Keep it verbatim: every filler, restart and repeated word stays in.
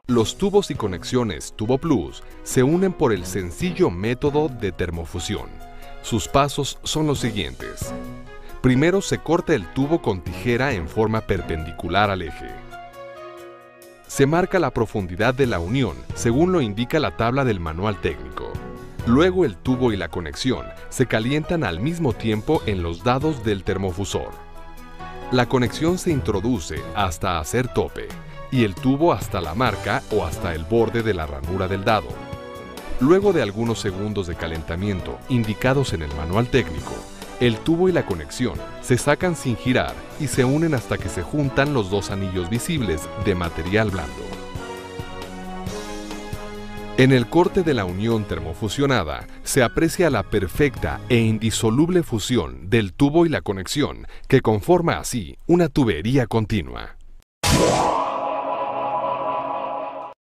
Los tubos y conexiones Tubo Plus se unen por el sencillo método de termofusión. Sus pasos son los siguientes. Primero se corta el tubo con tijera en forma perpendicular al eje. Se marca la profundidad de la unión según lo indica la tabla del manual técnico. Luego el tubo y la conexión se calientan al mismo tiempo en los dados del termofusor. La conexión se introduce hasta hacer tope y el tubo hasta la marca o hasta el borde de la ranura del dado. Luego de algunos segundos de calentamiento indicados en el manual técnico, el tubo y la conexión se sacan sin girar y se unen hasta que se juntan los dos anillos visibles de material blando. En el corte de la unión termofusionada se aprecia la perfecta e indisoluble fusión del tubo y la conexión que conforma así una tubería continua.